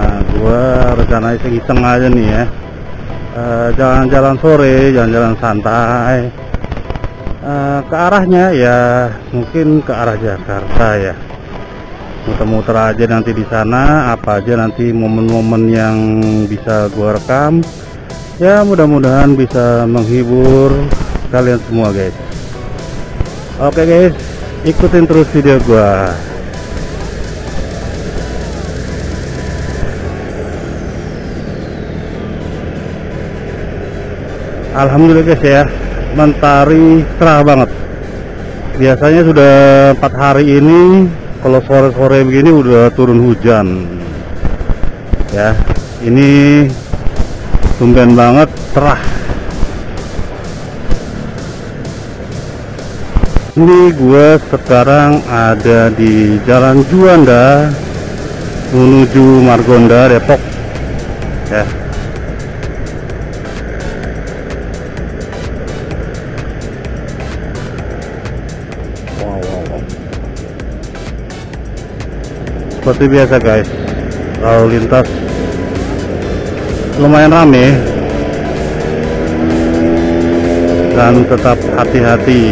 gua rencana iseng-iseng aja nih ya, jalan-jalan sore, jalan-jalan santai, ke arahnya ya mungkin ke arah Jakarta ya. Muter-muter aja nanti di sana, apa aja nanti momen-momen yang bisa gua rekam. Ya mudah-mudahan bisa menghibur kalian semua guys. Oke guys, ikutin terus video gua. Alhamdulillah guys ya, mentari cerah banget. Biasanya sudah 4 hari ini kalau sore-sore begini udah turun hujan ya. Ini tumben banget cerah. Ini gue sekarang ada di Jalan Juanda menuju Margonda, Depok ya. Wow. Seperti biasa guys, lalu lintas lumayan rame dan tetap hati-hati.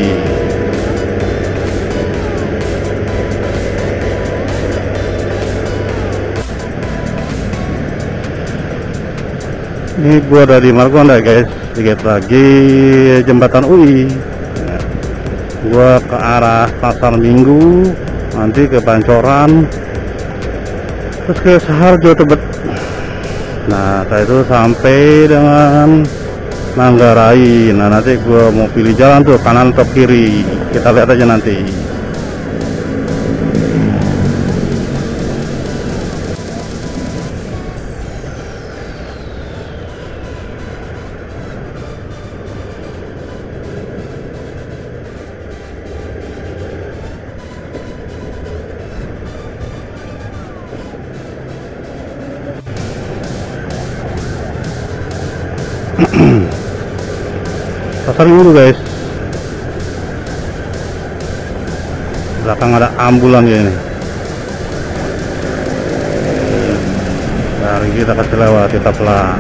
Ini gua ada di Margonda guys, sedikit lagi jembatan UI. Gua ke arah Pasar Minggu, nanti ke Pancoran, terus ke Saharjo Tebet. Nah saya itu sampai dengan Manggarai. Nah nanti gua mau pilih jalan tuh, kanan atau kiri, kita lihat aja nanti. Pasar Minggu guys, belakang ada ambulan ya ini. Dari kita kasih lewat, kita pelan.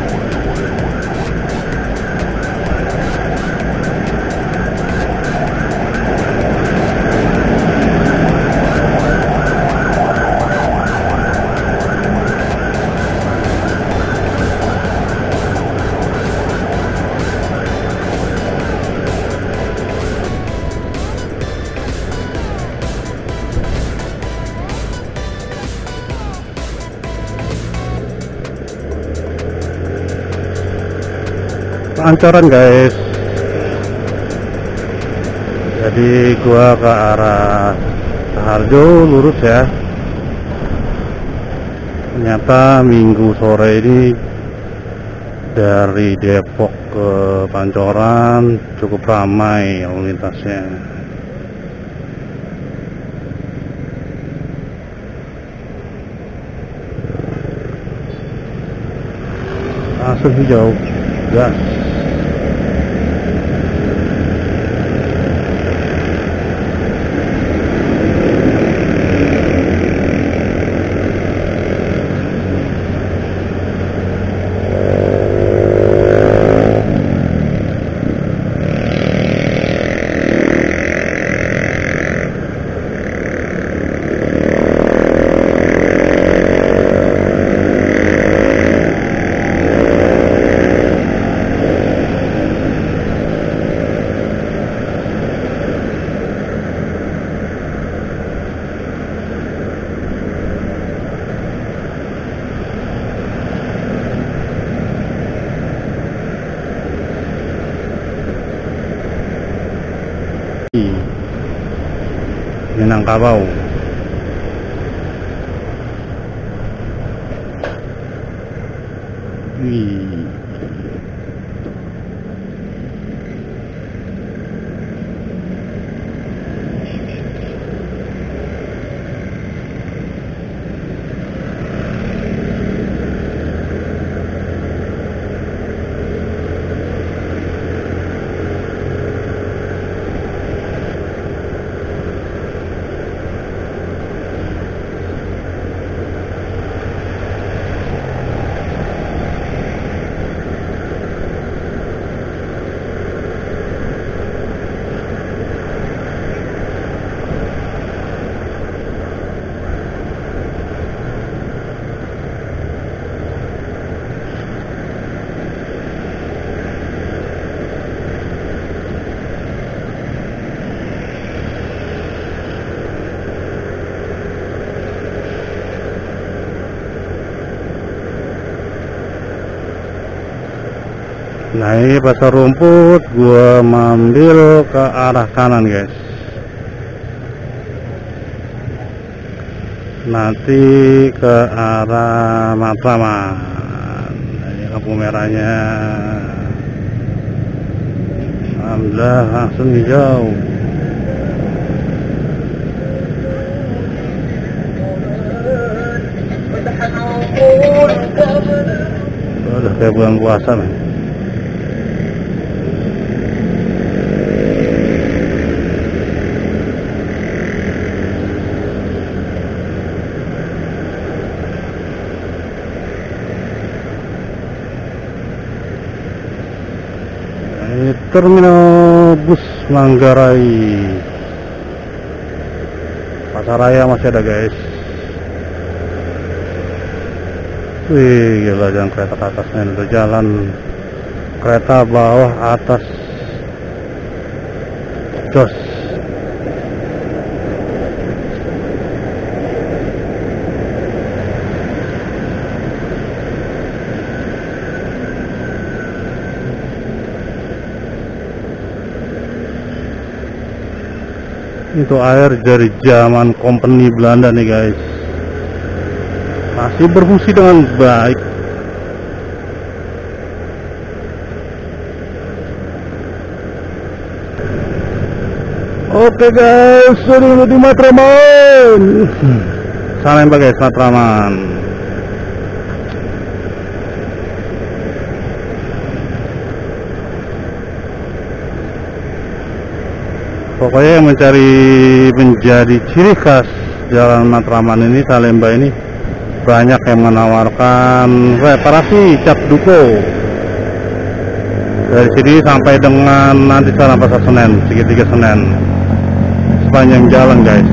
Pancoran guys, jadi gua ke arah Saharjo lurus ya. Ternyata minggu sore ini dari Depok ke Pancoran cukup ramai lalu lintasnya. Langsung hijau gas. Minangkabau. Nah ini pasar rumput, gua mambil ke arah kanan guys. Nanti ke arah Matraman. Nah, ini lampu merahnya. Alhamdulillah langsung hijau. Udah kayak bulan puasa nih. Ini terminal bus Manggarai. Pasaraya masih ada guys. Wih, gila, jalan kereta ke atasnya, udah jalan kereta bawah atas. Jos. Itu air dari zaman company Belanda nih guys. Masih berfungsi dengan baik. Oke guys, sudah di Matraman. Salam guys, Matraman. Pokoknya yang menjadi ciri khas Jalan Matraman ini, Salemba ini, banyak yang menawarkan reparasi cat duko dari sini sampai dengan nanti sana Pasar Senen, segitiga Senen, sepanjang jalan guys.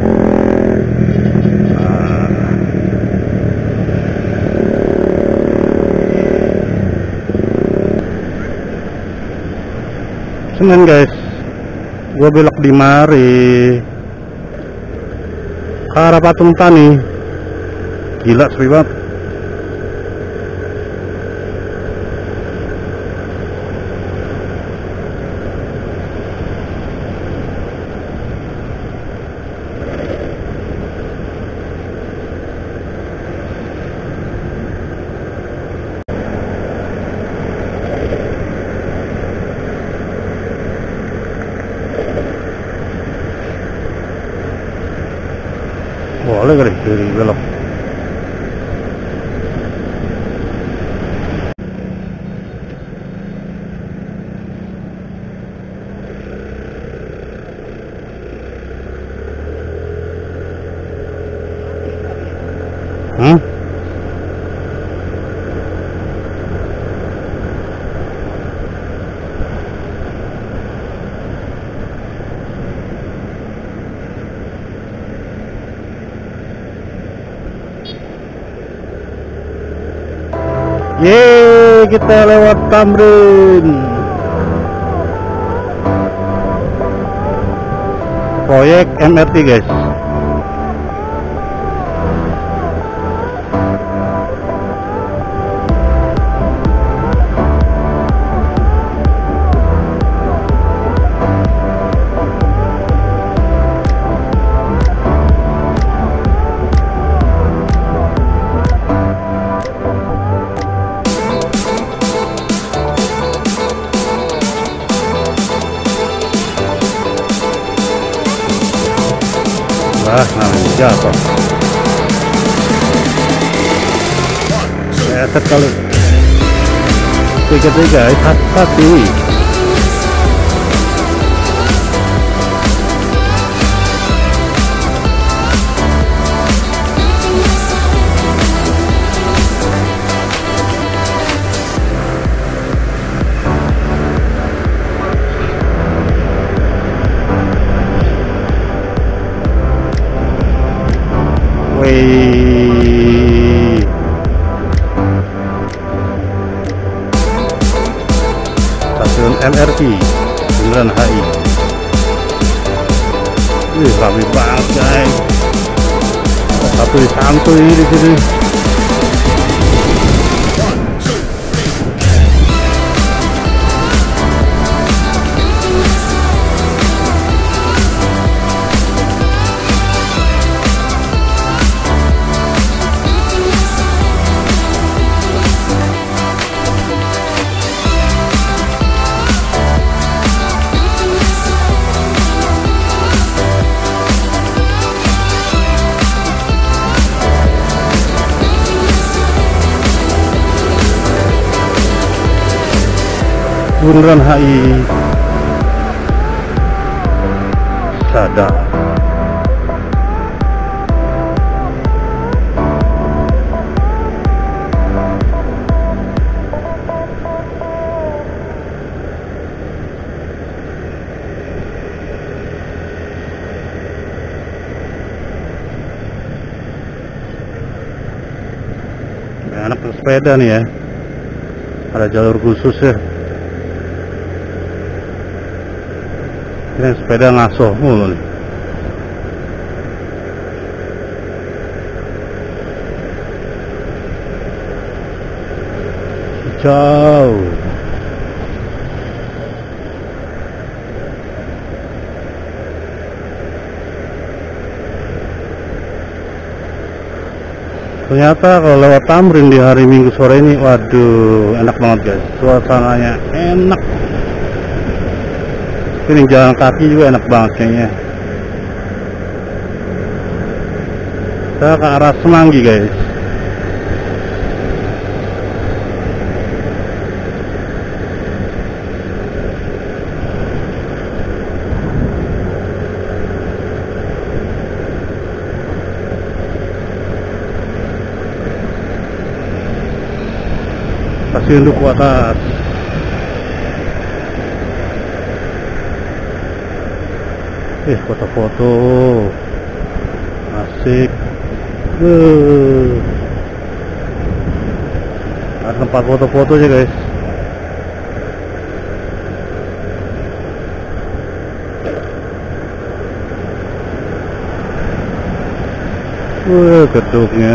Senen guys, gua belok di mari ke arah Patung Tani. Gila, sepi banget. Boleh kali kiri belok. Yeay, kita lewat Tamrin. Proyek MRT guys. Namanya jatuh. Eset kali. Tiga hati-hati. Stasiun MRT Bundaran HI. Wih, rapi banget guys. Satu santuy di sini. Bundaran HI Sadar. Anak sepeda nih ya, ada jalur khusus ya. Ini sepeda ngaso mulu nih. Jauh. Ternyata kalau lewat Tamrin di hari Minggu sore ini, waduh, enak banget guys. Suasananya enak. Ini jalan kaki juga enak banget kayaknya. Kita ke arah Semanggi guys. Stasiun Duku Atas. Foto-foto asik. Ada tempat foto-foto aja guys. Gedungnya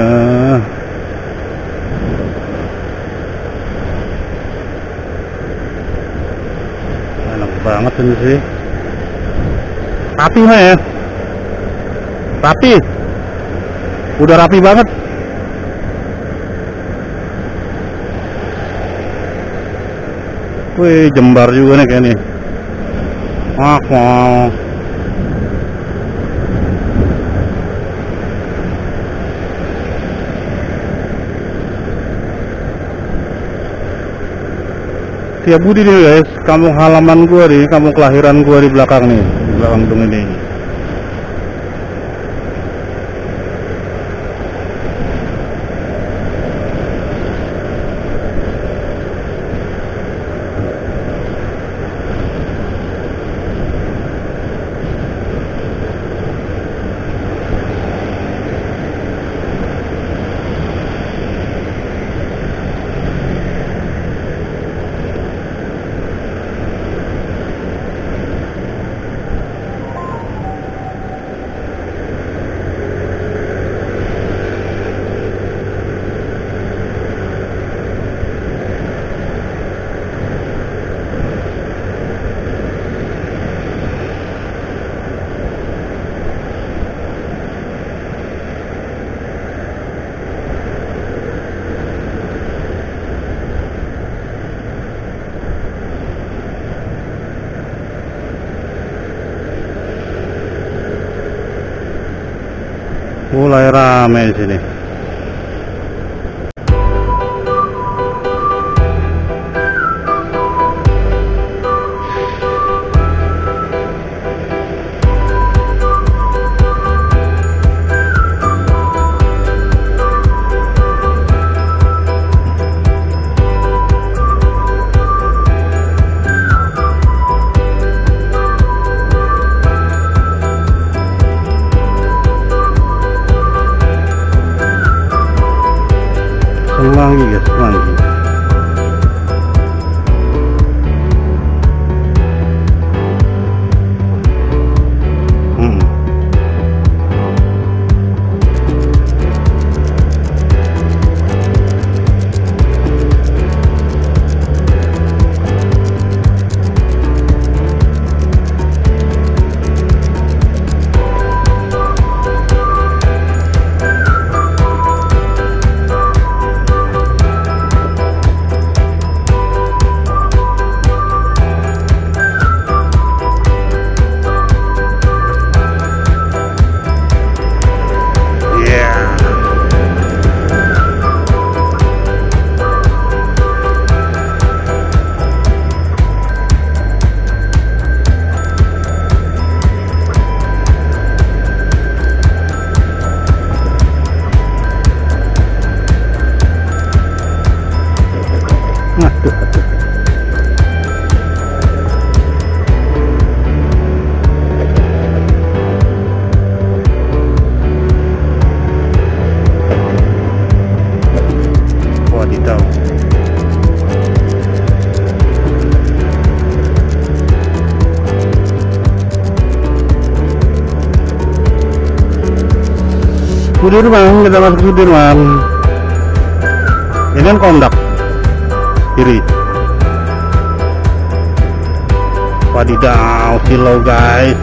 enak banget ini sih. Rapi mah ya, rapi, udah rapi banget. Wih, Jembar juga nih kayaknya. Wow. Tiap Budi nih guys, kampung halaman gua nih, kampung kelahiran gua di belakang nih, di belakang gedung ini. Mulai rame di sini. Semanggi guys, Semanggi. Wadidaw. Sudirman, kita masuk Sudirman. Ini kan kondak kiri. Wadidaw, silau guys.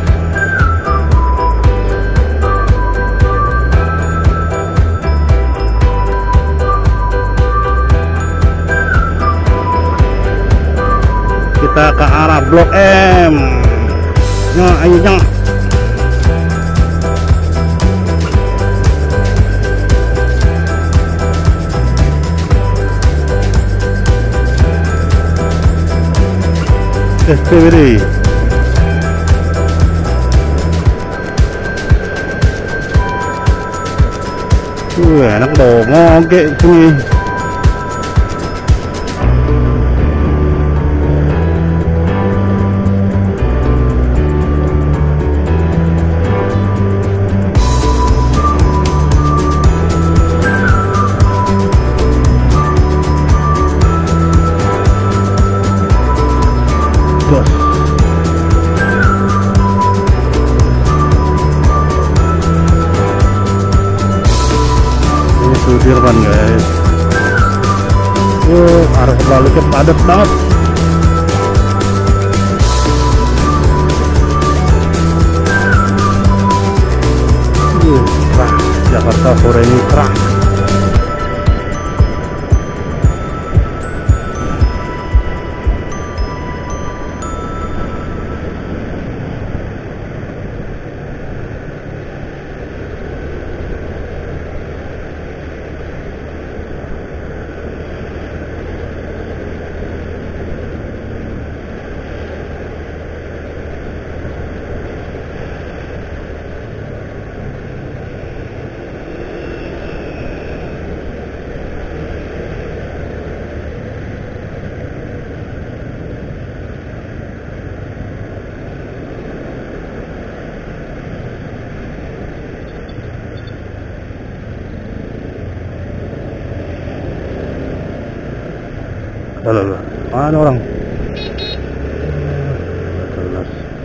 Kita ke arah Blok M. Nah, ayo jangan. SPBD. Enak dong, ngoge sini. Ini Sudirman guys. Arah kebaliknya padat banget. Jakarta sore ini cerah. Lalu, mana orang? Jelas.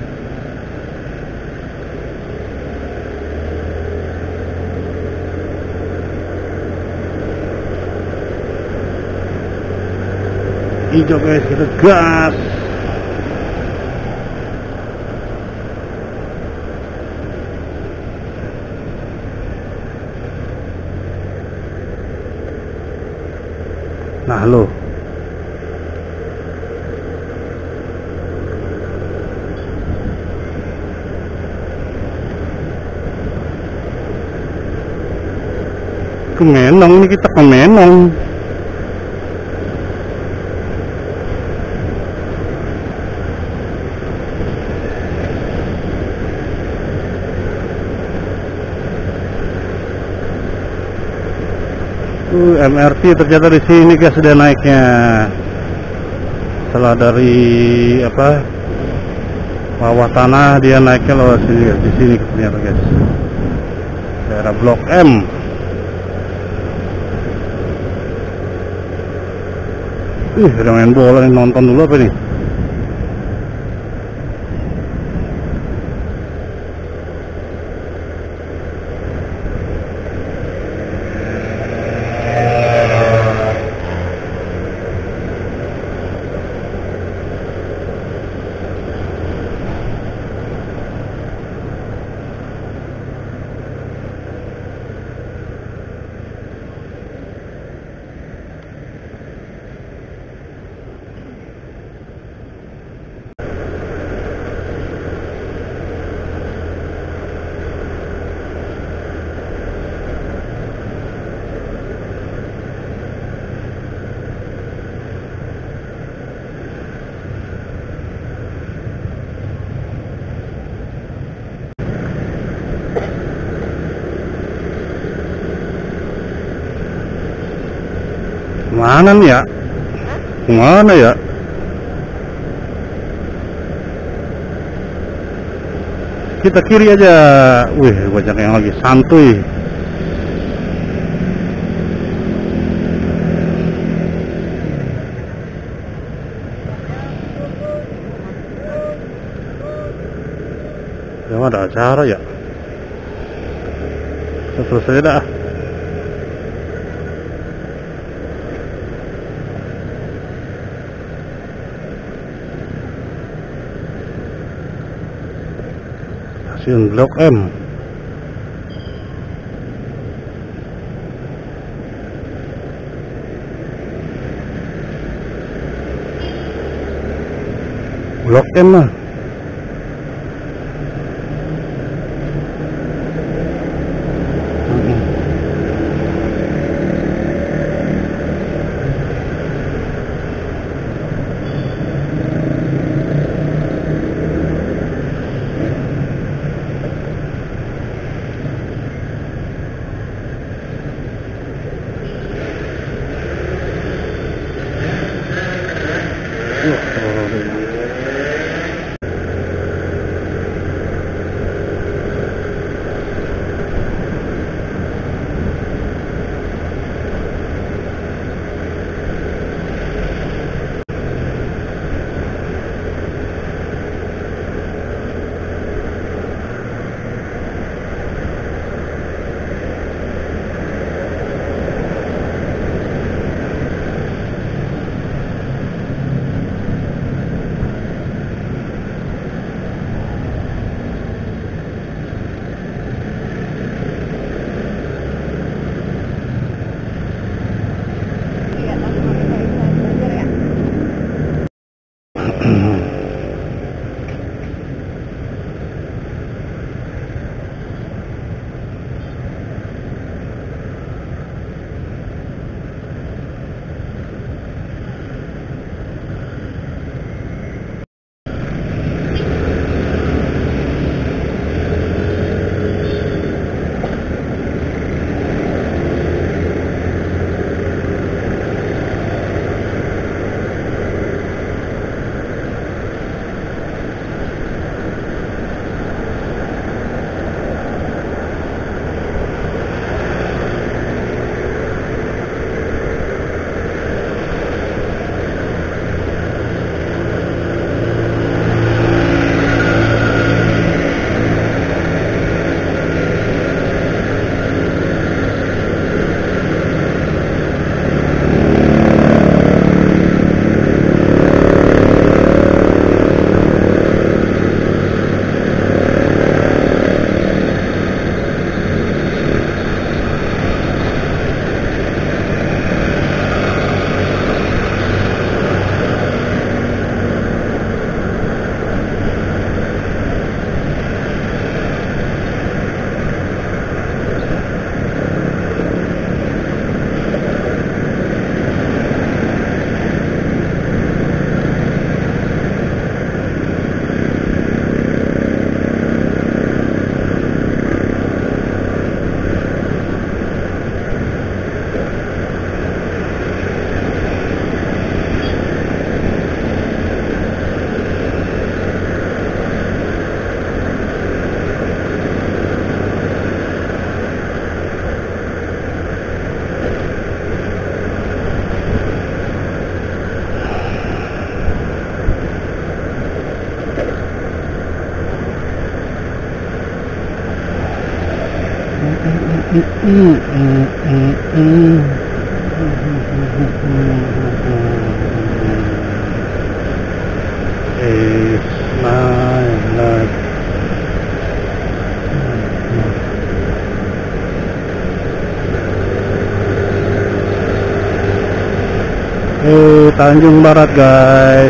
Hijau guys, kita gas. Nah lo. Kemenong ini, kita kemenong. MRT ternyata di sini guys sudah naiknya. Setelah dari apa bawah tanah dia naiknya lewat sini guys. Di sini ternyata guys. Daerah Blok M. Udah main bola nih, nonton dulu apa nih? Mana nih ya? Mana ya? Kita kiri aja. Wih, banyak yang lagi santuy. Yang ada acara ya? Selesai dah. Stasiun Blok M. Blok M lah. Tanjung Barat, guys.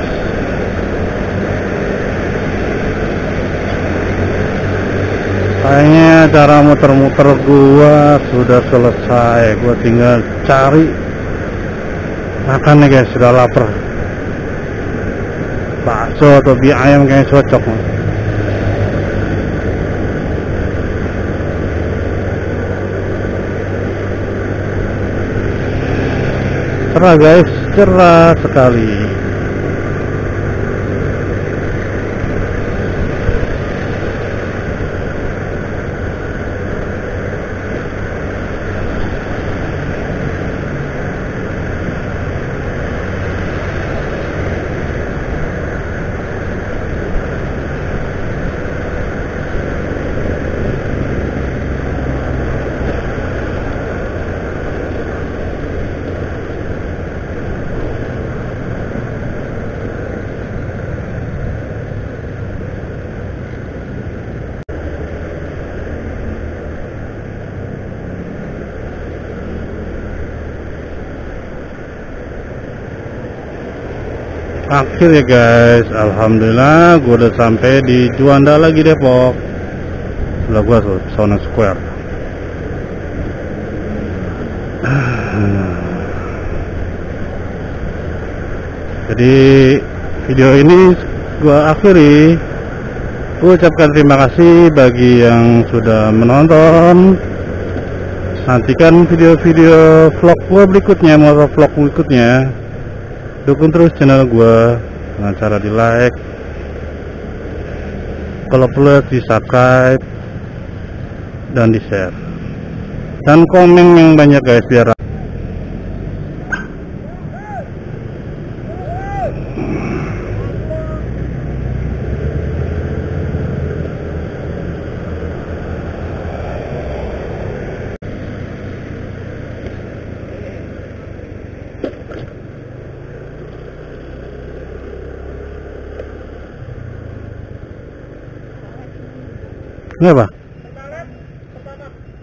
Kayaknya cara muter-muter gua sudah selesai. Gua tinggal cari makan nih, guys. Sudah lapar. Bakso atau mie ayam kayaknya cocok. cerah guys, cerah sekali. Akhir ya guys, alhamdulillah gue udah sampai di Juanda lagi, Depok. Sebelah gue tuh Pesona Square. Jadi video ini gue akhiri. Gue ucapkan terima kasih bagi yang sudah menonton. Nantikan video-video vlog gue berikutnya, motovlog berikutnya. Dukung terus channel gue dengan cara di like, kalau perlu di subscribe dan di share, dan komen yang banyak guys, biar kenapa?